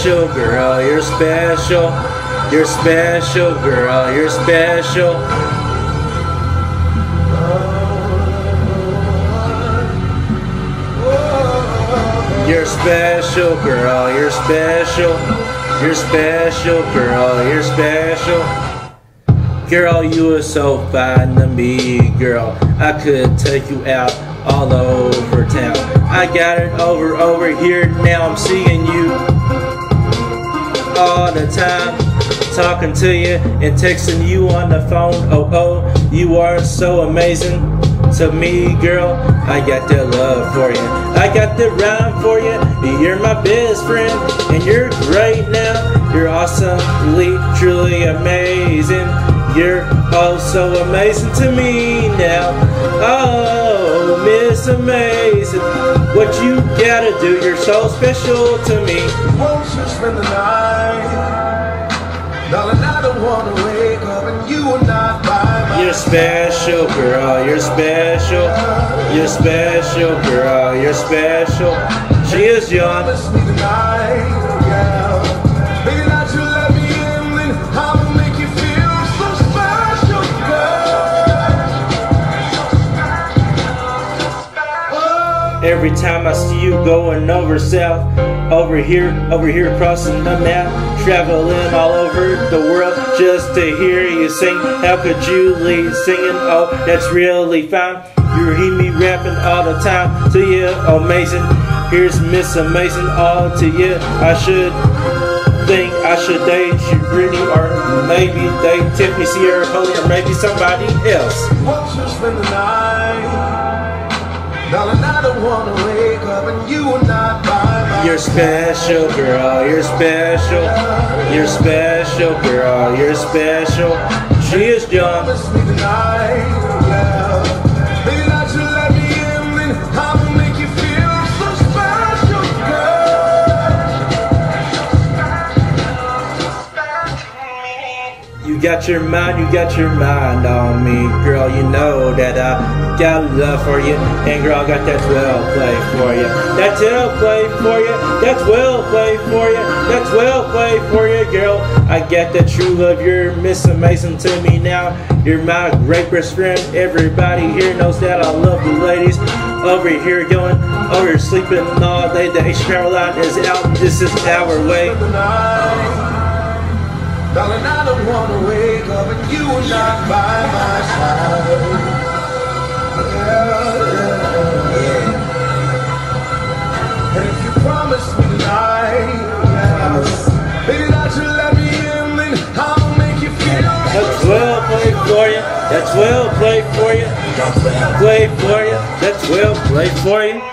special, girl, you're special. You're special, girl, you're special. You're special, girl, you're special. You're special, girl, you're special. Girl, you are so fine to me, girl. I could take you out all over town. I got it over here, now I'm seeing you all the time. Talking to you and texting you on the phone. Oh, you are so amazing to me, girl. I got that love for you. I got that rhyme for you. You're my best friend and you're great now. You're awesomely, truly amazing. You're oh so amazing to me now. Oh, Miss Amazing. What you gotta do, you're so special to me. Won't you spend the night? Darling, I don't wanna wake up and you are not by my You're special, girl, you're special. You're special, girl, you're special. She is young. Promise me tonight, yeah. Baby, that you let me in, then I will make you feel so special, girl. Every time I see you going over south, over here crossing the map, traveling all over the world just to hear you sing. How could you leave singing? Oh, that's really fine. You hear me rapping all the time to you, amazing. Here's Miss Amazing all to you. I should think I should date you, Brittany, or maybe date Tiffany, Sierra, Holly, or maybe somebody else. Won't you spend the night? Darling, I don't wanna wake up and you are not by my You're special, girl, you're special. You're special, girl, you're special. She is young. Promise me tonight, yeah. Baby, that you let me in, then I will make you feel so special, girl. You got your mind on me, girl. You know that I got love for you, and girl, I got that well played for you. That's well played for you. That's well played for you. That's well played for you, girl. I got that true love. You're Miss Amazing to me now. You're my great best friend. Everybody here knows that I love the ladies. Over here going, over here sleeping all day. The H line is out. This is our way. Darling, I don't wanna wake up and you are not by my side. Yeah. And if you promise me tonight, yeah, baby, that you let me in, then I'll make you feel. That's well played for you. That's well played for you. Played for you. That's well played for you.